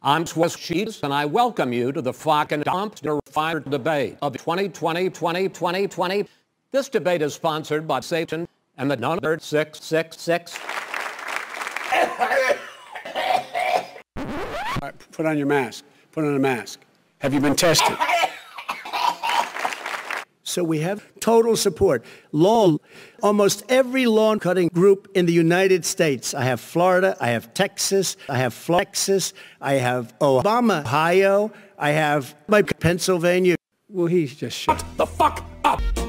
I'm Swiss Cheese, and I welcome you to the fucking dumpster fire debate of 2020. This debate is sponsored by Satan and the number 666. All right, put on your mask. Put on a mask. Have you been tested? So we have total support. Almost every lawn-cutting group in the United States. I have Florida, I have Texas, I have Texas, I have Obama, Ohio, I have Pennsylvania. Well, he's just shut the fuck up.